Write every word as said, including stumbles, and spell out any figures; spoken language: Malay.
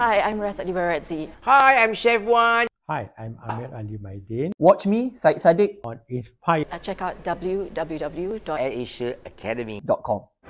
Hi, I'm Rasadi. Hi, I'm Chef Wan. Hi, I'm Amir Ali Maidin. Watch me, Syed Saddiq, On Inspire Uh, check out w w w dot airasia academy dot com.